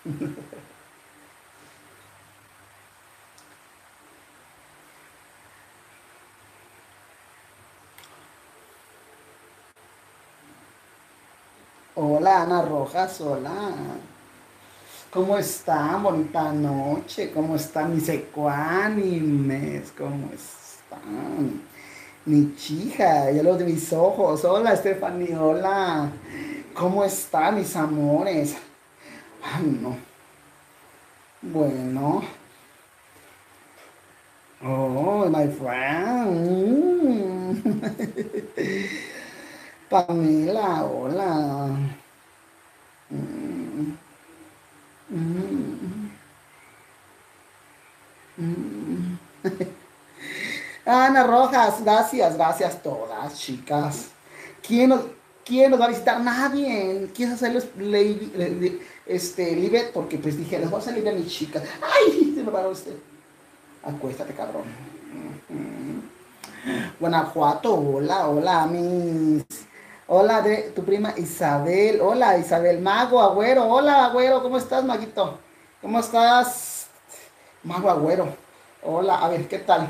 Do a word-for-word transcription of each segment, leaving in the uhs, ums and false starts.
Hola, Ana Rojas, hola. ¿Cómo están? Bonita noche. ¿Cómo están mis ecuánimes? ¿Cómo están? Mi chija, ya los de mis ojos. Hola, Stephanie, hola. ¿Cómo están mis amores? Ay, no. Bueno. Oh, my friend. Mm. Pamela, hola. Mm, mm, mm. Ana Rojas, gracias, gracias todas, chicas. ¿Quién nos, quién nos va a visitar? Nadie. ¿Quién hacerles lady, lady- este, libre? Porque pues dije, les voy a hacer libre a mis chicas. ¡Ay! Se me paró usted. Acuéstate, cabrón. Guanajuato, hola, hola, mis. Hola, de tu prima Isabel. Hola, Isabel. Mago, Agüero. Hola, Agüero. ¿Cómo estás, Maguito? ¿Cómo estás, Mago Agüero? Hola, a ver, ¿qué tal?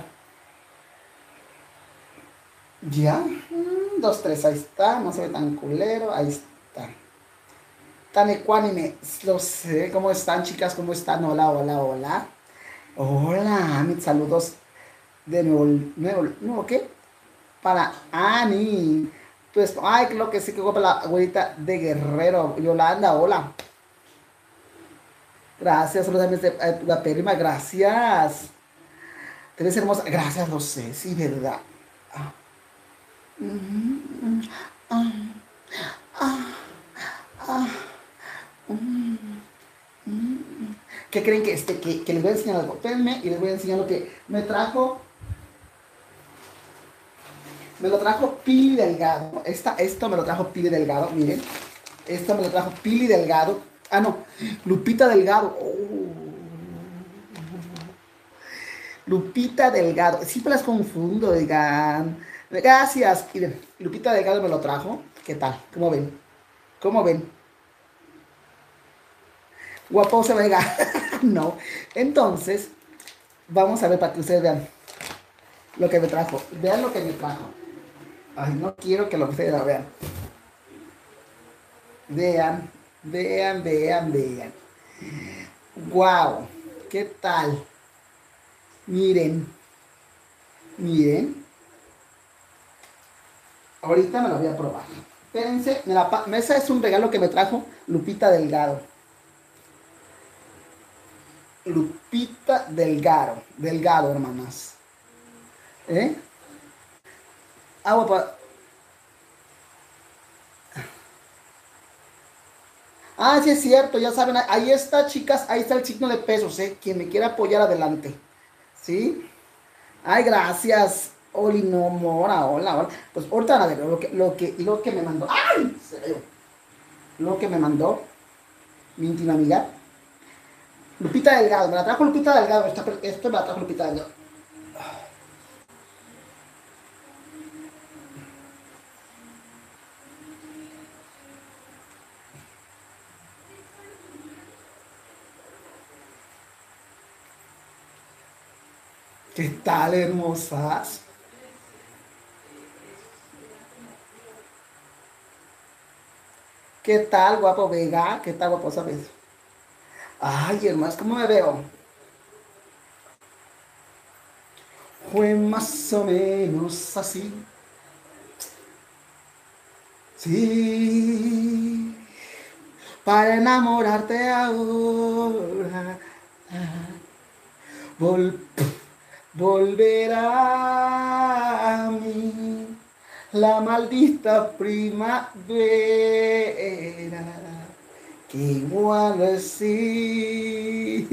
Ya, mm, dos, tres, ahí está, no se ve tan culero, ahí está. Tan ecuánime, lo sé, ¿cómo están chicas? ¿Cómo están? Hola, hola, hola. Hola, mis saludos de nuevo, nuevo, nuevo, ¿qué? Para Ani. Pues, ay, creo que sí, que guapa la abuelita de Guerrero. Yolanda, hola. Gracias, saludos de eh, la prima, gracias. Te ves hermosa, gracias, lo sé, sí, verdad. Ah, mm, ah, ah, ah, mm. ¿Qué creen que, este, que, que les voy a enseñar algo? Espérenme y les voy a enseñar lo que me trajo. Me lo trajo Pili Delgado. Esta, esto me lo trajo Pili Delgado, miren. Esto me lo trajo Pili Delgado. Ah, no, Lupita Delgado. Oh, Lupita Delgado. Siempre las confundo, digan. Gracias. Miren, Lupita Delgado me lo trajo. ¿Qué tal? ¿Cómo ven? ¿Cómo ven? Guapo se venga. No. Entonces, vamos a ver para que ustedes vean lo que me trajo. Vean lo que me trajo. Ay, no quiero que lo que ustedes la vean. Vean, vean, vean, vean. Wow, ¿qué tal? Miren, miren. Ahorita me lo voy a probar. Espérense, me la pa- ese es un regalo que me trajo Lupita Delgado. Lupita Delgado, Delgado, hermanas. ¿Eh? Agua para... Ah, sí es cierto, ya saben, ahí está, chicas, ahí está el signo de pesos, ¿eh? Quien me quiera apoyar adelante. ¿Sí? Ay, gracias. Oli, no, mora, hola, hola. Pues ahorita van a ver lo que, lo que, lo que me mandó. ¡Ay! Se cayó. Lo que me mandó mi íntima amiga. Lupita Delgado, me la trajo Lupita Delgado. Esta, esto me la trajo Lupita Delgado. ¿Qué tal, hermosas? ¿Qué tal, guapo Vega? ¿Qué tal, guapo, sabes? Ay, hermanas, ¿cómo me veo? Fue más o menos así. Sí, para enamorarte ahora. Vol volverá a mí la maldita primavera que igual así.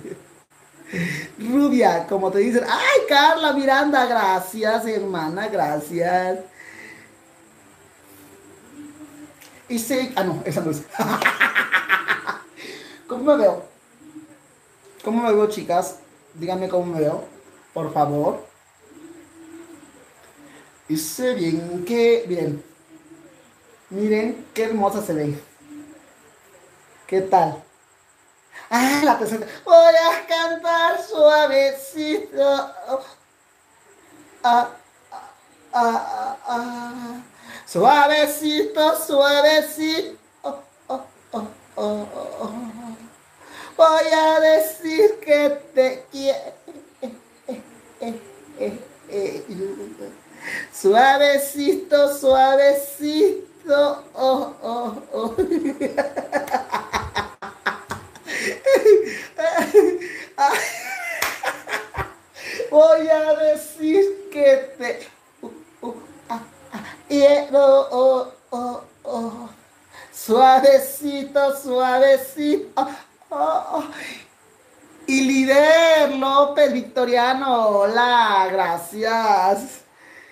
Rubia, como te dicen, ay, Carla Miranda, gracias, hermana, gracias. Y sí, ah, no, esa no es. ¿Cómo me veo? ¿Cómo me veo, chicas? Díganme cómo me veo, por favor. Y sé bien que, miren, miren qué hermosa se ve. ¿Qué tal? Ah, la tercera. Voy a cantar suavecito. Ah, ah, ah, ah. Suavecito, suavecito. Oh, oh, oh, oh, oh. Voy a decir que te quiero. Eh, eh, eh, eh. Suavecito, suavecito. Oh, oh, oh. Voy a decir que te uh, uh, ah, ah, quiero. Oh, oh, oh. Suavecito, suavecito. Oh, oh. Y líder López Victoriano, hola, gracias.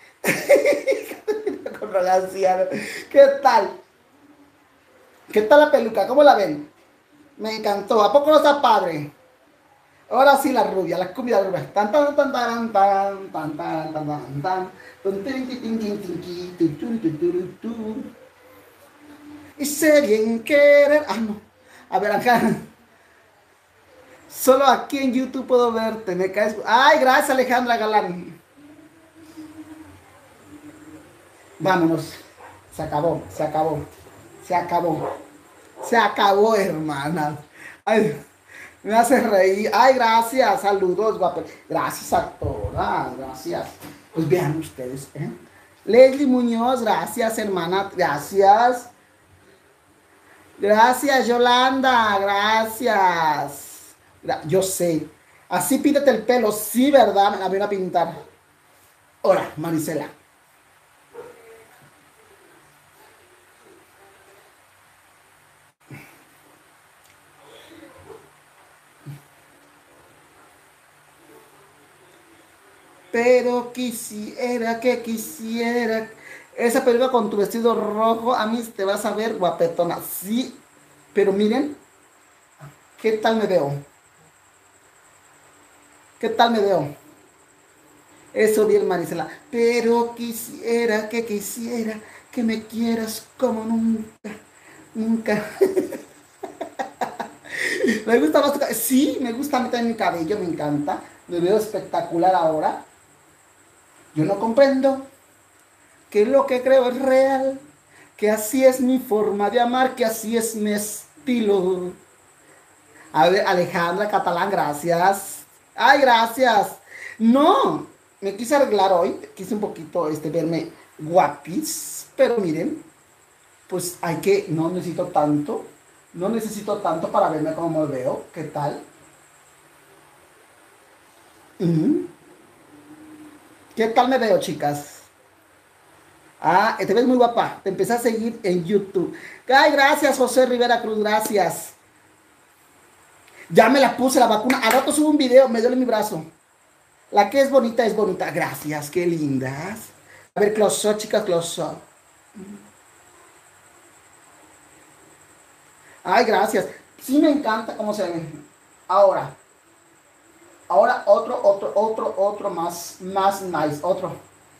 Con Rogaciano. ¿Qué tal? ¿Qué tal la peluca? ¿Cómo la ven? Me encantó. ¿A poco no está padre? Ahora sí la rubia, la cumbia rubia. Tan tan tan tan tan tan tan tan tan tan tan. Tun, tin, tin, tin, tin, tin, tin, tu, tu, tu, tu, tu, tu. Y sé bien querer. Ah, no. A ver, acá. Solo aquí en YouTube puedo verte. Me caes. Ay, gracias, Alejandra Galán. Vámonos. Se acabó, se acabó. Se acabó. Se acabó, hermana. Ay, me hace reír. Ay, gracias. Saludos, guapo. Gracias a todas. Gracias. Pues vean ustedes, ¿eh? Leslie Muñoz, gracias, hermana. Gracias. Gracias, Yolanda. Gracias. Gra- Yo sé. Así píntate el pelo. Sí, ¿verdad? Me la voy a pintar. Hola, Marisela. Pero quisiera que quisiera. Esa película con tu vestido rojo, a mí te vas a ver guapetona. Sí, pero miren, ¿qué tal me veo? ¿Qué tal me veo? Eso bien, Marisela. Pero quisiera que quisiera que me quieras como nunca, nunca. Me gusta más tu ca- Sí, me gusta a mí también mi cabello, me encanta. Me veo espectacular ahora. Yo no comprendo que lo que creo es real, que así es mi forma de amar, que así es mi estilo. A ver, Alejandra Catalán, gracias. Ay, gracias. No, me quise arreglar hoy, quise un poquito este, verme guapis, pero miren, pues hay que, no necesito tanto, no necesito tanto para verme como me veo. ¿Qué tal? Ujú. ¿Qué tal me veo, chicas? Ah, te ves muy guapa. Te empecé a seguir en YouTube. Ay, gracias, José Rivera Cruz, gracias. Ya me la puse la vacuna. Al rato subo un video, me duele mi brazo. La que es bonita es bonita. Gracias, qué lindas. A ver, close up, chicas, close up. Ay, gracias. Sí me encanta cómo se ven. Ahora, ahora otro, otro, otro, otro más, más nice. Otro.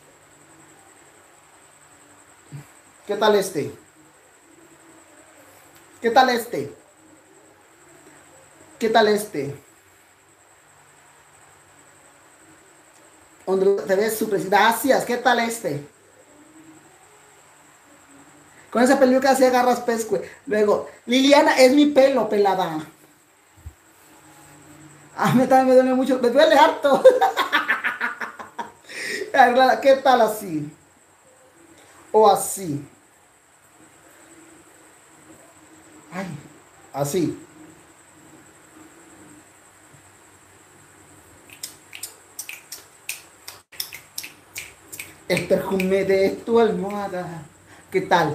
¿Qué tal este? ¿Qué tal este? ¿Qué tal este? Donde te ves súper. Gracias. ¿Qué tal este? Con esa peluca así agarras pescue. Luego, Liliana, es mi pelo pelada. A mí también me duele mucho. Me duele harto. ¿Qué tal así? O así. Ay, así. El perfume de tu almohada. ¿Qué tal?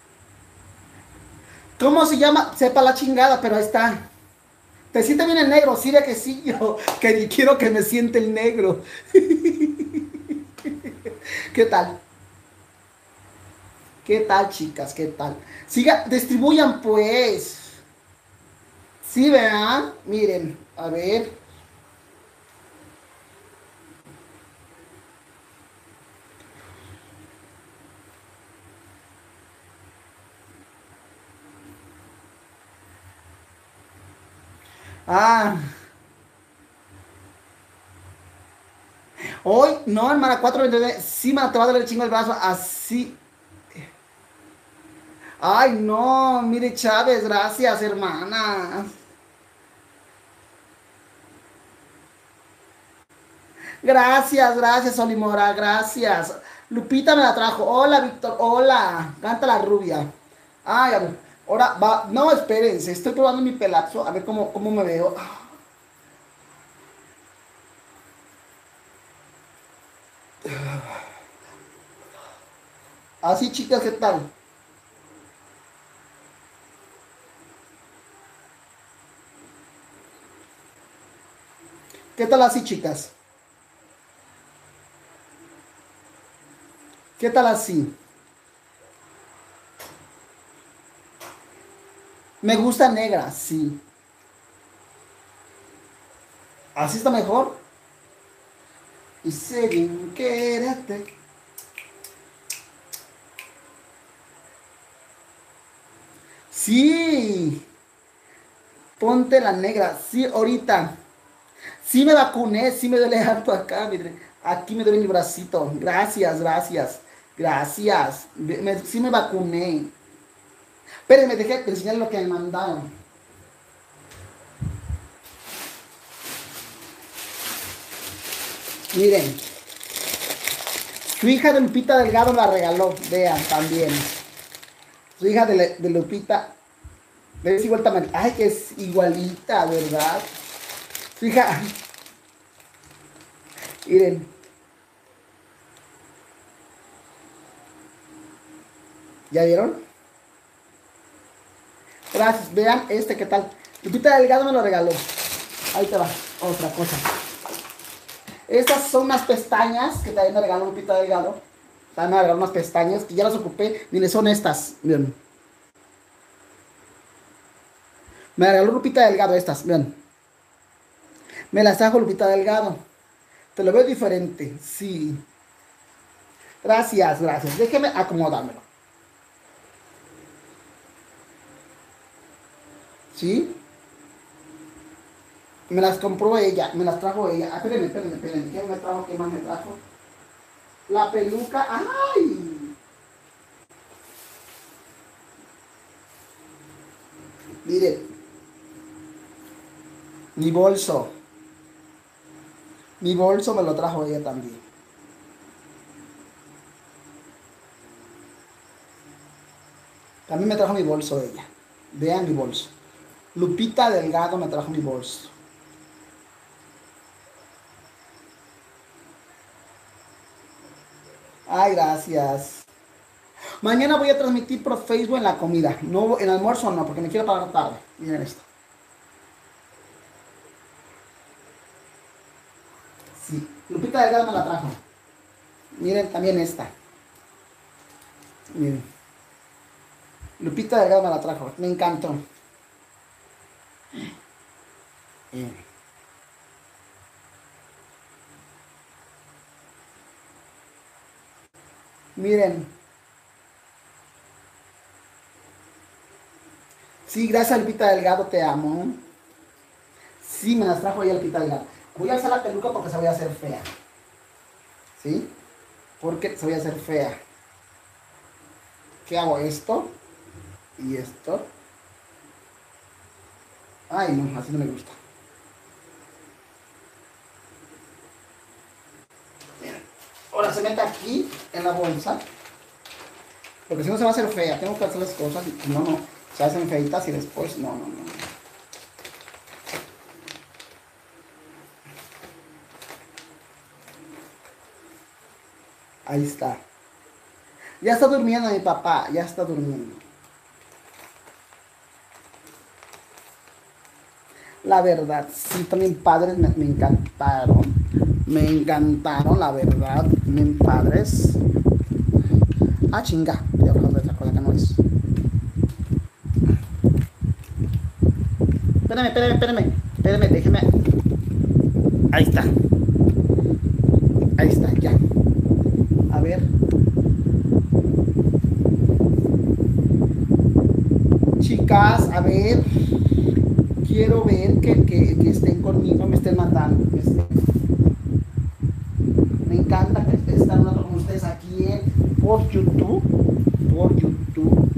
¿Cómo se llama? Sepa la chingada, pero ahí está. ¿Te siente bien el negro? Sí, de que sí, yo. Que ni quiero que me siente el negro. ¿Qué tal? ¿Qué tal, chicas? ¿Qué tal? Siga, distribuyan pues. Sí, vean. Miren, a ver. Ah, hoy, no, hermana, cuatro veintinueve. Sí, hermana, te va a doler el chingo el brazo. Así. Ay, no, mire, Chávez, gracias, hermana. Gracias, gracias, Olimora, gracias. Lupita me la trajo. Hola, Víctor, hola. Canta la rubia. Ay, a ver. Ahora va. No, espérense, estoy probando mi pelazo. A ver cómo, cómo me veo. Así, chicas, ¿qué tal? ¿Qué tal así, chicas? ¿Qué tal así? Me gusta negra, sí. Así está mejor. Y según quédate. Sí, ponte la negra. Sí, ahorita. Sí me vacuné, sí me duele harto acá. Mire. Aquí me duele mi bracito. Gracias, gracias. Gracias. Me- sí me vacuné. Espérenme, dejé de enseñar lo que me mandaron. Miren, su hija de Lupita Delgado la regaló. Vean, también. Su hija de, de Lupita. Es igual tamaño. Ay, que es igualita, ¿verdad? Su hija. Miren. ¿Ya vieron? Gracias. Vean este, ¿qué tal? Lupita Delgado me lo regaló. Ahí te va. Otra cosa. Estas son unas pestañas que también me regaló Lupita Delgado. También me regaló unas pestañas que ya las ocupé. Miren, son estas. Miren. Me regaló Lupita Delgado estas. Miren. Me las trajo Lupita Delgado. Te lo veo diferente. Sí. Gracias, gracias. Déjeme acomodármelo. ¿Sí? Me las compró ella, me las trajo ella. Ah, espérenme, espérenme, espérenme. ¿Qué me trajo? ¿Qué más me trajo? La peluca. ¡Ay! Mire, mi bolso. Mi bolso me lo trajo ella también. También me trajo mi bolso ella. Vean mi bolso. Lupita Delgado me trajo mi bolso. Ay, gracias. Mañana voy a transmitir por Facebook en la comida. No, en el almuerzo no, porque me quiero parar tarde. Miren esto. Sí. Lupita Delgado me la trajo. Miren también esta. Miren. Lupita Delgado me la trajo. Me encantó. Eh. Miren. Sí, gracias Lupita Delgado, te amo. Sí, me las trajo ella Lupita Delgado. Voy a alzar la peluca porque se voy a hacer fea. ¿Sí? Porque se voy a hacer fea. ¿Qué hago? Esto y esto. Ay, no, así no me gusta. Miren. Ahora se mete aquí en la bolsa. Porque si no se va a hacer fea. Tengo que hacer las cosas y no, no. Se hacen feitas y después no, no, no. Ahí está. Ya está durmiendo mi papá, ya está durmiendo. La verdad, sí, también padres me, me encantaron. Me encantaron, la verdad, mis padres. Ah, chinga, estoy hablando de otra cosa que no es. Espérame, espérame, espérame. Espérame, déjeme. Ahí está. Ahí está, ya. A ver. Chicas, a ver. quiero ver que, que, que estén conmigo, me estén mandando. Me, estén- me encanta que estar un rato con ustedes aquí en, por YouTube. Por YouTube.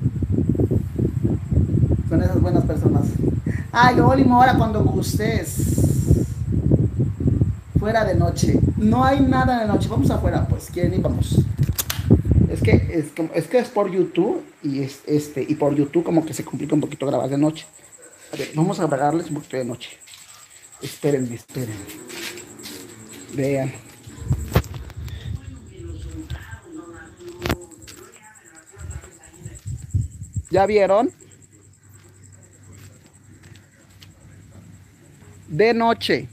Son esas buenas personas. Ay, Oli Mora, cuando gustes. Fuera de noche. No hay nada de noche. Vamos afuera, pues. ¿Quieren ir? Vamos. Es que es, como- es que es por YouTube y es este y por YouTube como que se complica un poquito grabar de noche. A ver, vamos a grabarles un poquito de noche. Espérenme, espérenme. Vean. ¿Ya vieron? De noche.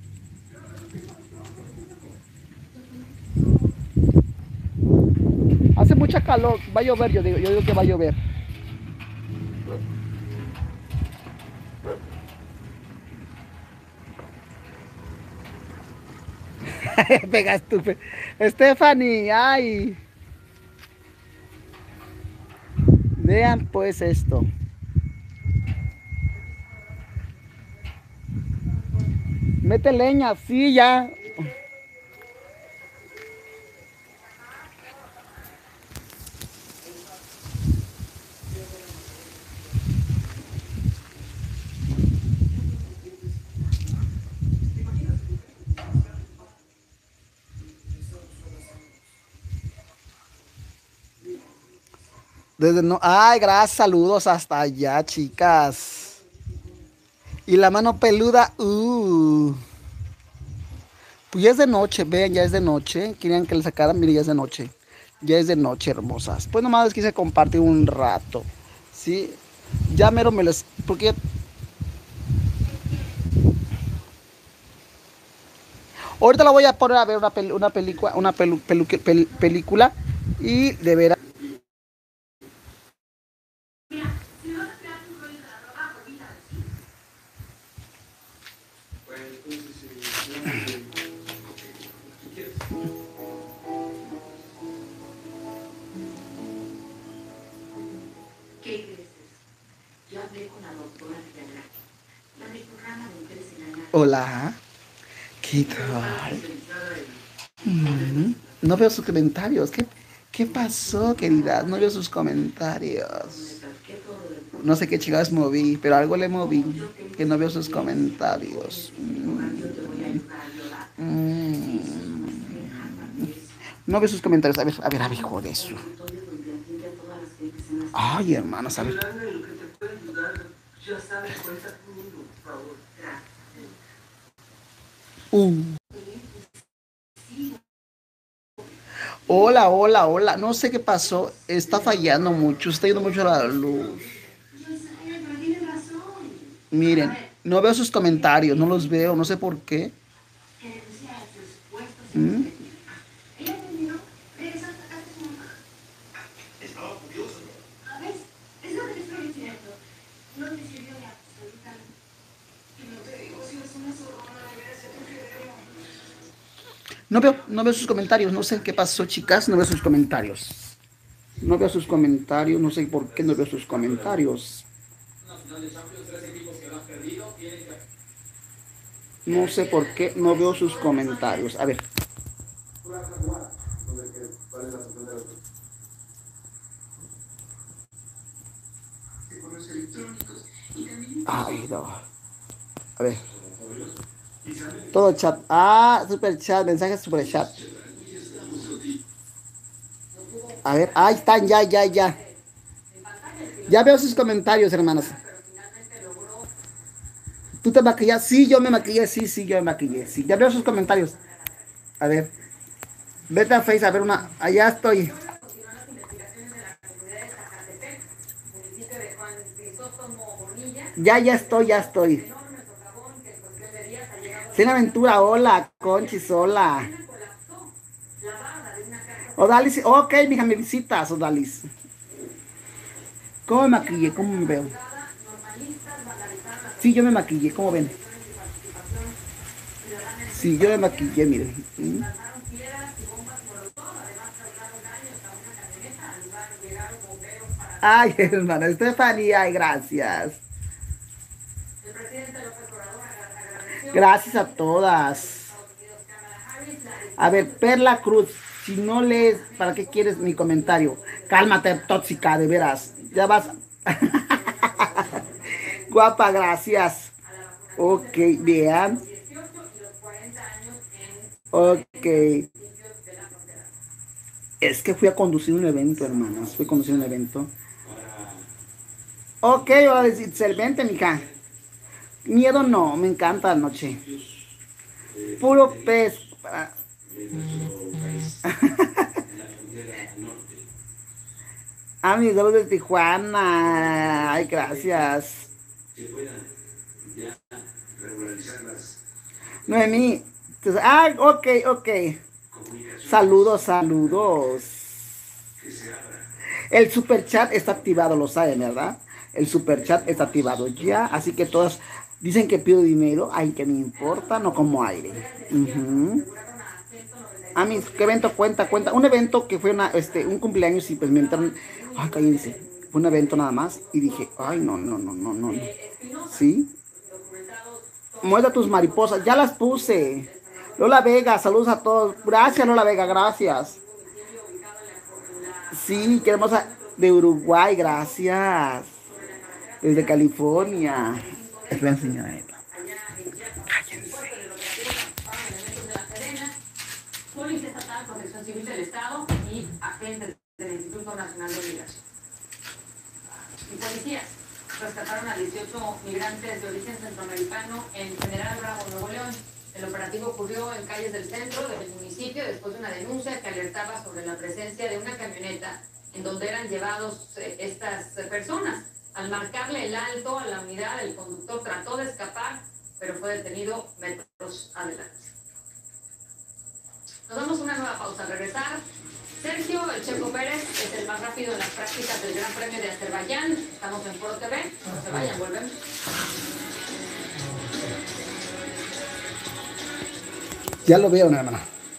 Hace mucha calor. Va a llover, yo digo, yo digo que va a llover. Pega estúpido. Stephanie, ay. Vean pues esto. Mete leña, sí, ya. Desde no. Ay, gracias, saludos hasta allá, chicas. Y la mano peluda, uh. Pues ya es de noche, vean, ya es de noche. Querían que le sacaran, mire, ya es de noche. Ya es de noche, hermosas. Pues nomás les quise compartir un rato. Sí, ya mero me les. Porque ahorita la voy a poner a ver una, pel- una película, una pelu- pelu- pel- película. Y de veras. Hola, ¿qué tal? Mm, No veo sus comentarios. ¿Qué, qué pasó, querida? No veo sus comentarios. No sé qué chicas moví, pero algo le moví. Que no veo sus comentarios. Mm, mm. No veo sus comentarios. A ver, a ver, a ver, hijo de eso. Ay, hermanos, a ver. Uh. Hola, hola, hola. No sé qué pasó. Está fallando mucho. Está yendo mucho la luz. Miren, no veo sus comentarios. No los veo. No sé por qué. ¿Mm? No veo, no veo sus comentarios. No sé qué pasó, chicas. No veo sus comentarios. No veo sus comentarios. No sé por qué no veo sus comentarios. No sé por qué no veo sus comentarios. A ver. Ay, no. A ver. Todo chat. Ah, super chat. Mensajes super chat. A ver. Ahí están. Ya, ya, ya. Ya veo sus comentarios, hermanas. ¿Tú te maquillas? Sí, yo me maquillé. Sí, sí, yo me maquillé. Sí, ya veo sus comentarios. A ver. Vete a Face a ver una. Allá estoy. Ya, ya estoy, ya estoy. Sin aventura, hola, Conchis, hola. Odalis, ok, mija, me visitas, Odalis. ¿Cómo me maquillé? ¿Cómo me veo? Sí, yo me maquillé, ¿cómo ven? Sí, yo me maquillé, miren. ¿Mm? Ay, hermana, Estefanía, ay, gracias. Gracias a todas. A ver, Perla Cruz, si no lees, ¿para qué quieres mi comentario? Cálmate, tóxica, de veras. Ya vas. Guapa, gracias. Ok, vean. Ok. Es que fui a conducir un evento, hermanos. Fui a conducir un evento. Ok, ahora Itzel, vente, mija. Miedo no, me encanta la noche. Puro pez. Ah, mis saludos de Tijuana. Ay, gracias. Noemí. Ah, ok, ok. Saludos, saludos. El super chat está activado, lo saben, ¿verdad? El super chat está activado ya, así que todas dicen que pido dinero. Ay, que me importa, no como aire. Uh-huh. A mí, ¿qué evento cuenta? Cuenta. Un evento que fue una, este, un cumpleaños y pues me entraron. Ay, cállense. Fue un evento nada más y dije, ay, no, no, no, no, no. ¿Sí? Muestra tus mariposas. Ya las puse. Lola Vega, saludos a todos. Gracias, Lola Vega, gracias. Sí, qué hermosa. De Uruguay, gracias. Desde California. Les voy a enseñar a ella. Cállense. Policía Estatal, Protección Civil del Estado y agentes del Instituto Nacional de Migración. Y policías rescataron a dieciocho migrantes de origen centroamericano en General Bravo, Nuevo León. El operativo ocurrió en calles del centro del municipio después de una denuncia que alertaba sobre la presencia de una camioneta en donde eran llevados eh, estas eh, personas. Al marcarle el alto a la unidad, el conductor trató de escapar, pero fue detenido metros adelante. Nos damos una nueva pausa. Al regresar, Sergio El Checo Pérez es el más rápido en las prácticas del Gran Premio de Azerbaiyán. Estamos en Foro T V. No se vayan, volvemos. Ya lo vieron, hermana.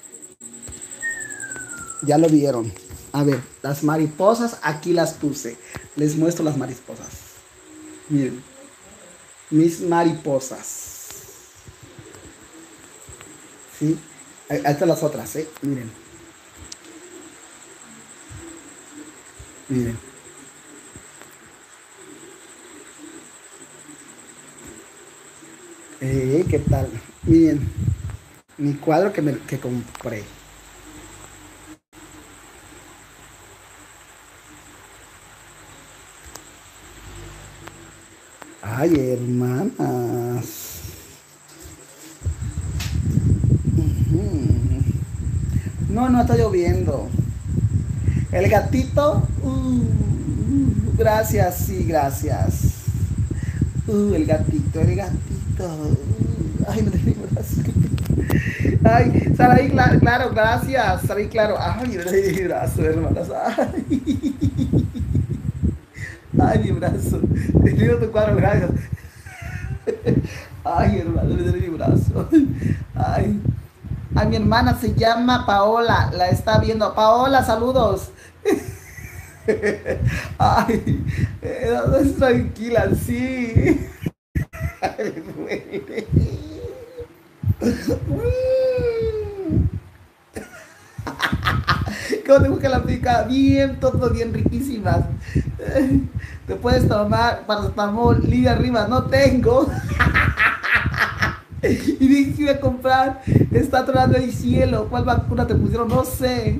Ya lo vieron. A ver, las mariposas aquí las puse. Les muestro las mariposas. Miren. Mis mariposas. ¿Sí? Ahí están las otras, ¿eh? Miren. Miren. Eh, ¿qué tal? Miren. Mi cuadro que, me, que compré. Ay, hermanas. Uh-huh. No, no está lloviendo. El gatito. Uh, gracias, sí, gracias. Uh, el gatito, el gatito. Uh, ay, no tengo brazo. Ay, Saraí, claro, claro, gracias. Saraí, claro. Ay, mi brazo, hermanas. Ay, ay mi brazo. Te escribo tu cuadro, gracias. Ay, hermano, me duele mi brazo. Ay. A mi hermana se llama Paola, la está viendo. Paola, saludos. Ay, eh, no, no, tranquila, sí. Ay, duele. ¿Cómo te gusta la pica? Bien, todo bien, riquísimas. Te puedes tomar paracetamol, Lidia Rivas, no tengo. Y dije que iba a comprar, está tronando el cielo. ¿Cuál vacuna te pusieron? No sé.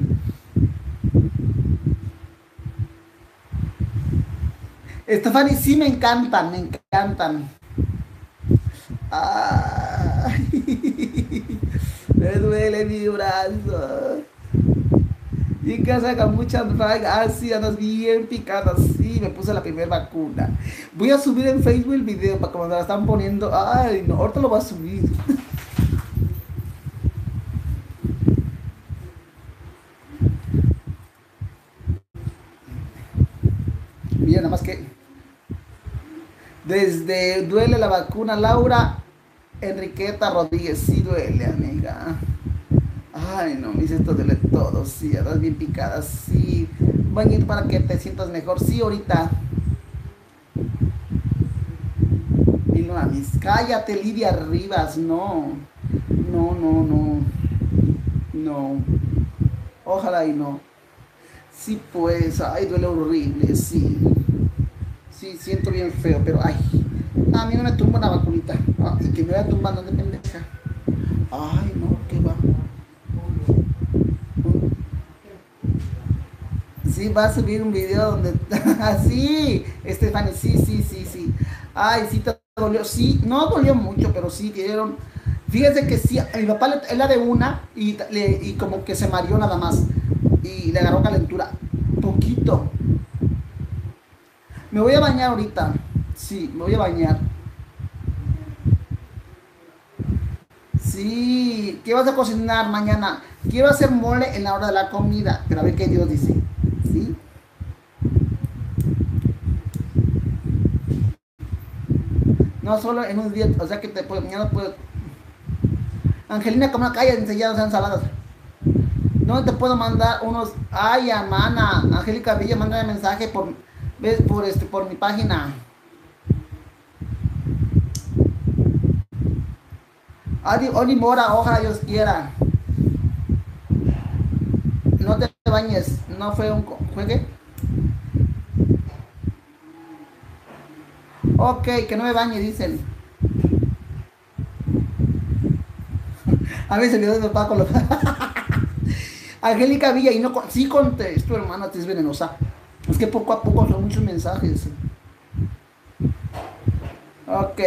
Stephanie, sí me encantan, me encantan. Ay, me duele mi brazo. Y que saca muchas rayas. Ah, sí, andas bien picada. Sí, me puse la primera vacuna. Voy a subir en Facebook el video para que me la están poniendo. Ay, no, ahorita lo voy a subir. Mira, nada más que desde duele la vacuna, Laura Enriqueta Rodríguez. Sí duele, amiga. Ay, no, me dice esto duele todo. Sí, andas bien picada. Sí, voy a ir para que te sientas mejor. Sí, ahorita. Y no, a mis, cállate, Lidia Rivas, no. No, no, no. No. Ojalá y no. Sí, pues, ay, duele horrible, sí. Sí, siento bien feo, pero ay. A mí no me tumba una vacunita. Ah, y que me vaya tumbando de pendeja. Ay, no, qué va. Sí, va a subir un video donde. Sí, Stephanie, sí, sí, sí, sí. Ay, sí, te dolió. Sí, no dolió mucho, pero sí dieron. Fíjense que sí, a mi papá le, él la de una y, le, y como que se mareó nada más. Y le agarró calentura. Poquito. Me voy a bañar ahorita. Sí, me voy a bañar. Sí, ¿qué vas a cocinar mañana? Quiero hacer mole en la hora de la comida, pero a ver qué Dios dice. ¿Sí? No solo en un día, o sea que te puedo, mañana puedo. Angelina, como calle enseñadas ensaladas. ¿Dónde te puedo mandar unos? Ay, Amana, Angélica Villa, mándame mensaje por, ves, por este, por mi página. Adi, Oli Mora, ojalá Dios quiera. No te bañes, no fue un juegue. Ok, que no me bañe, dicen. A mí se olvidó de mi papá con los. Angélica Villa, y no, sí contesto, hermana, te es venenosa. Es que poco a poco son muchos mensajes. Ok.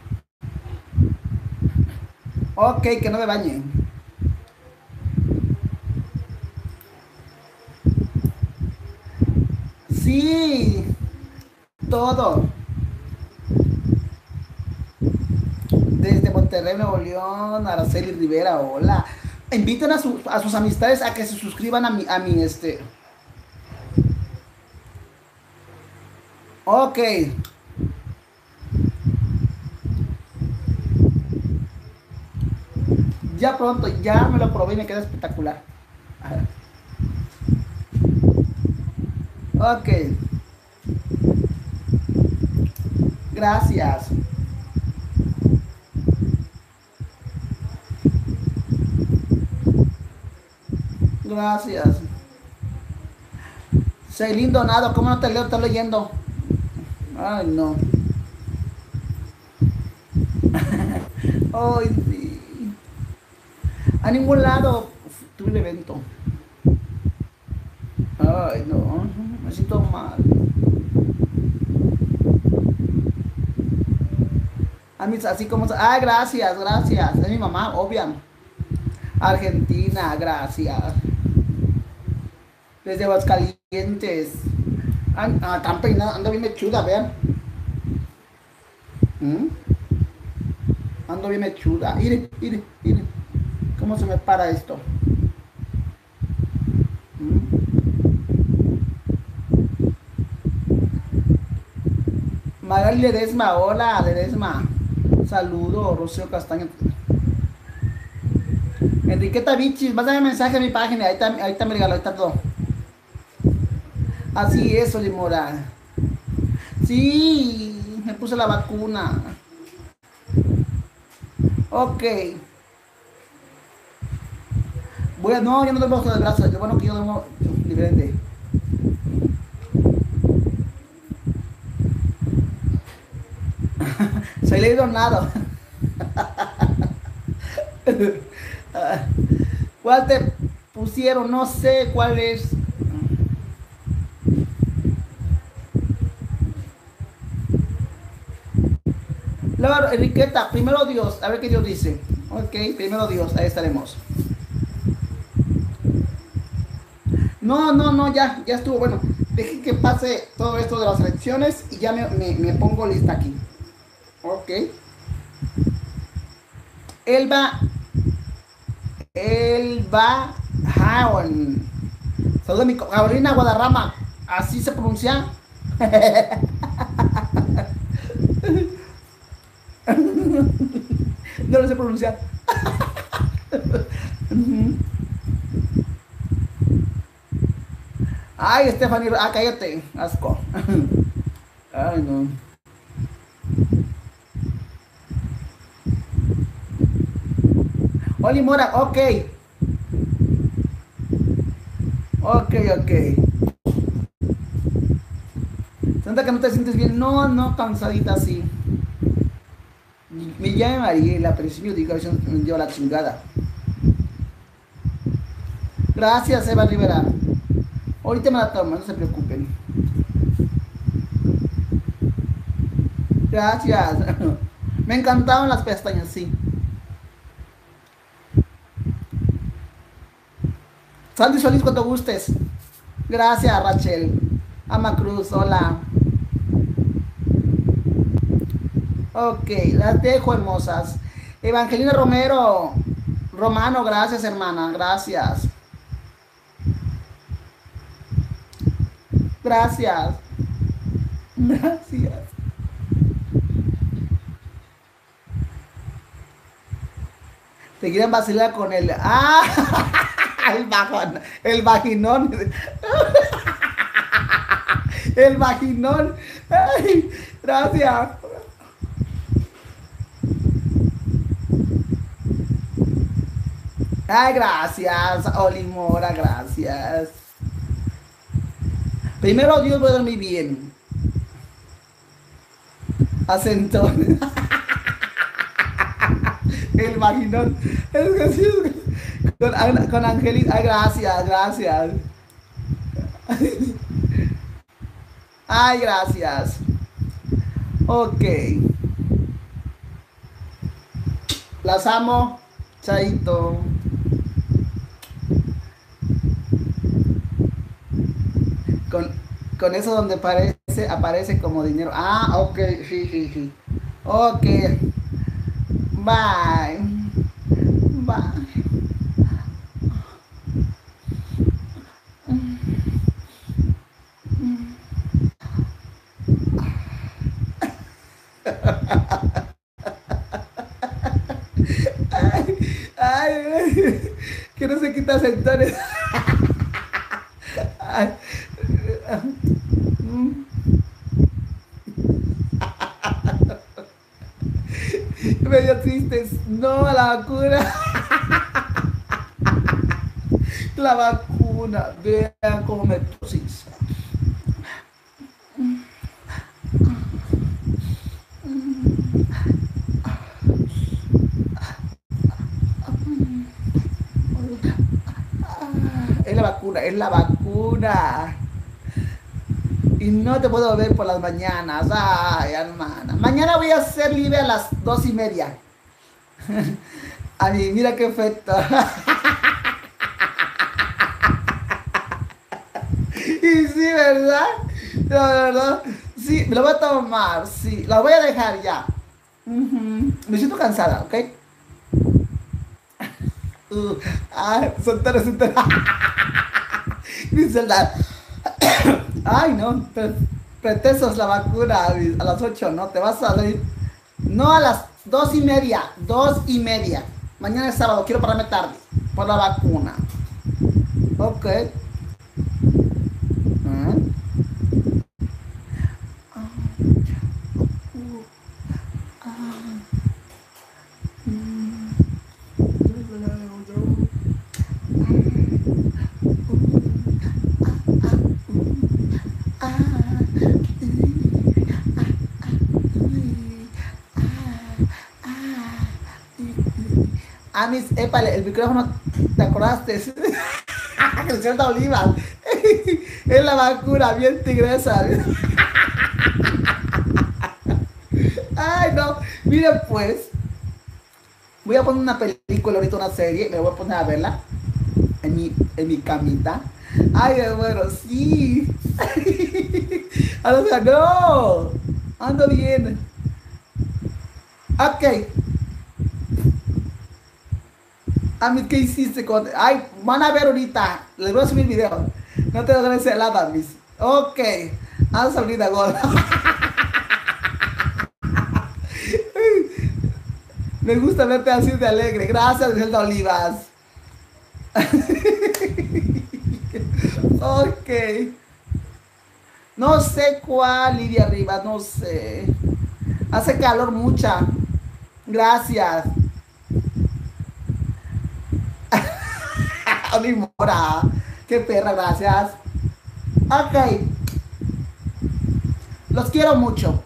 Ok, que no me bañe. Sí, todo. Desde Monterrey, Nuevo León, Araceli Rivera, hola. Inviten a, su, a sus amistades a que se suscriban a mi, a mi, este. Ok. Ya pronto, ya me lo probé y me queda espectacular. Ok. Gracias. Gracias. Celine Donado, ¿cómo no te leo? Estoy leyendo. Ay, no. Ay, sí. A ningún lado tuve el evento. Ay, no. Me siento mal. A mí, así como. Ay, gracias, gracias. Es mi mamá, obvia. Argentina, gracias. Desde Aguascalientes. Ah, tan peinada, ando bien mechuda, vean. ¿Mm? Ando bien mechuda. Mire, mire, mire. ¿Cómo se me para esto? ¿Mm? Magali Ledesma, hola Ledesma. Saludo, Rocío Castaño. Enriqueta Vichis, mándame mensaje a mi página. Ahí está, ahí está mi regalo, ahí está todo. Así es, Olimora. Sí, me puse la vacuna. Ok. Voy a, no, yo no duermo con el brazo. Yo, bueno, que yo duermo diferente. Soy Ley Donado. ¿Cuál te pusieron? No sé cuál es. Luego, Enriqueta, primero Dios, a ver qué Dios dice. Ok, primero Dios, ahí estaremos. No, no, no, ya, ya estuvo. Bueno, deje que pase todo esto de las elecciones y ya me, me, me pongo lista aquí. Ok. Elba, Elba Jaon. Saludos a mi Carolina Guadarrama. Así se pronuncia. No lo sé pronunciar. Ay, Stephanie, ah, cállate, asco. Ay, no. Oli Mora, ok. Ok, ok. Santa que no te sientes bien. No, no, cansadita así. Me llama Mariela, pero si mi ubicación me lleva la chingada. Gracias, Eva Rivera. Ahorita me la tomo, no se preocupen. Gracias. Me encantaron las pestañas, sí. Sandy Solís, cuando gustes. Gracias, Rachel. Ama Cruz, hola. Ok, las dejo, hermosas. Evangelina Romero. Romano, gracias, hermana. Gracias. Gracias. Gracias. Te quieren vacilar con el. ¡Ah! El bajón. El vaginón. El vaginón. Ay, gracias. Ay, gracias, Olimora, gracias. Primero Dios, voy a dormir bien. Acentón. El vaginón. Con, con Angélica. Ay, gracias, gracias. Ay, gracias. Ok. Las amo. Chaito. Con, con eso donde aparece, aparece como dinero. Ah, ok, sí, sí, sí. Ok. Bye. Bye. Ay, ay, que no se quita sectores. Ay. Medio tristes. No a la vacuna. La vacuna. Vean cómo me tosis. Es la vacuna, es la vacuna. Y no te puedo ver por las mañanas. Ay, hermana. Mañana voy a ser libre a las dos y media. A mí, mira qué efecto. Y sí, ¿verdad? No, ¿verdad? Sí, me lo voy a tomar. Sí, la voy a dejar ya. Uh-huh. Me siento cansada, ¿ok? Uh, ay, soltar, soltar. Dice la. Ay, no, pre pretesos la vacuna a las ocho, ¿no? Te vas a salir. No, a las dos y media, dos y media. Mañana es sábado, quiero pararme tarde por la vacuna. Ok. ¿Mm? Ah, mis, épale, el micrófono, ¿te acordaste? Cristina Oliva. Es la vacuna, bien tigresa. Ay, no. Miren, pues. Voy a poner una película ahorita, una serie. Me voy a poner a verla. En mi, en mi camita. Ay, bueno, sí. Ahora, no. Ando bien. Ok. A mí, ¿qué hiciste? Con... Ay, van a ver ahorita. Les voy a subir video. No te doy ese helada, mis. Ok. Vamos a abrir la gorda. Me gusta verte así de alegre. Gracias, Zelda Olivas. Ok. No sé cuál, Lidia Rivas, no sé. Hace calor mucha. Gracias. Oli Mora. Qué perra, gracias. Ok. Los quiero mucho.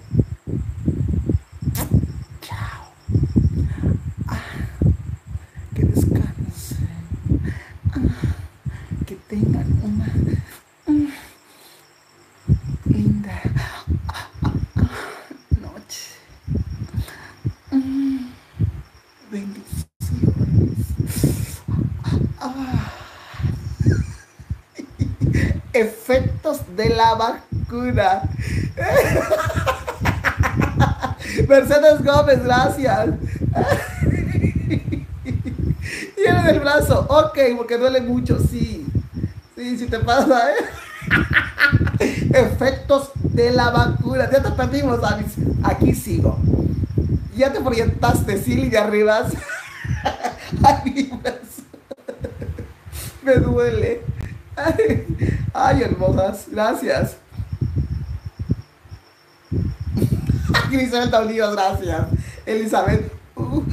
Chao. Ah, que descansen. Ah, que tengan una mm, linda noche. Mm, bendiciones. Ah. Efectos de la vacuna. Mercedes Gómez, gracias. Tiene el brazo, ok, porque duele mucho, sí. Sí, si te pasa, ¿eh? Efectos de la vacuna. Ya te perdimos, Alice. Aquí sigo. Ya te proyectaste, sí, línea arriba. Ay, me duele. Ay, ay, hermosas, gracias. Elizabeth Olivas, gracias. Elizabeth. Uh,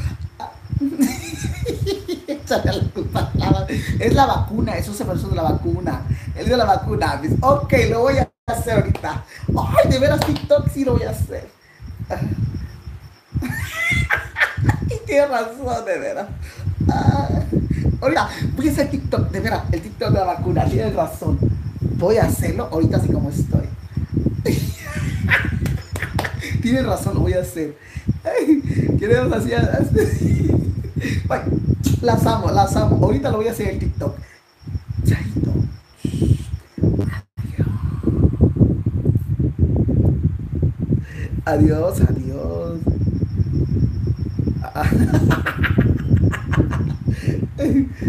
échale la culpa. La, es la vacuna, eso se parece de la vacuna. Es de la vacuna. Ok, lo voy a hacer ahorita. Ay, de veras TikTok sí lo voy a hacer. Tienes razón, de veras. Ah, ahorita voy a hacer TikTok, de veras, el TikTok de la vacuna. Tienes razón. Voy a hacerlo ahorita así como estoy. Tienes razón, lo voy a hacer. Queremos así. Bueno, las amo, las amo. Ahorita lo voy a hacer en TikTok. Chaito. Adiós. Adiós, adiós.